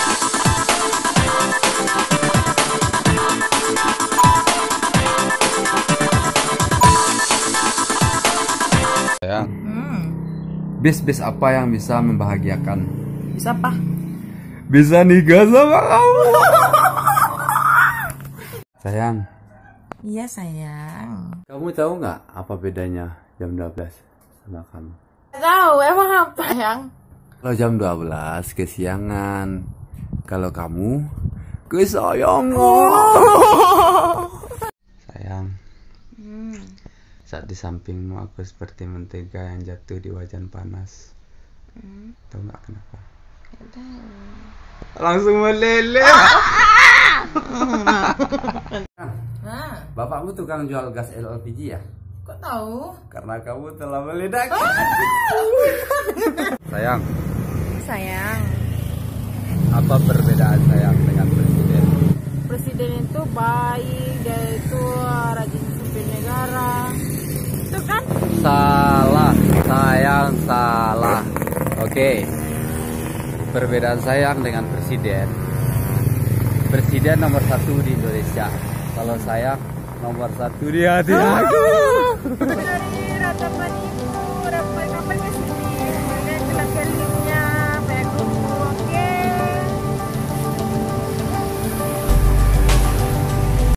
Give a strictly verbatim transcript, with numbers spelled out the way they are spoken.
Sayang, Hmm. bis-bis apa yang bisa membahagiakan? Bisa apa? Bisa nikah sama kamu. Sayang, Iya sayang. kamu tahu nggak apa bedanya jam dua belas sama kamu? Tahu emang apa yang? Kalau jam dua belas kesiangan, kalau kamu kesayangan. Sayang, Hmm. saat di sampingmu aku seperti mentega yang jatuh di wajan panas. Hmm. Tahu nggak kenapa? Nggak tahu. Langsung meleleh. Nah, Bapakmu tukang jual gas L P G ya? kok tahu? Karena kamu telah meledak. Sayang, Sayang, apa perbedaan sayang dengan presiden? presiden itu baik, dia itu rajin pimpin negara. Itu kan? Salah, sayang salah. Oke. Perbedaan sayang dengan presiden. Presiden nomor satu di Indonesia. Kalau sayang nomor satu di hati aku. Dari rata paniku, rapat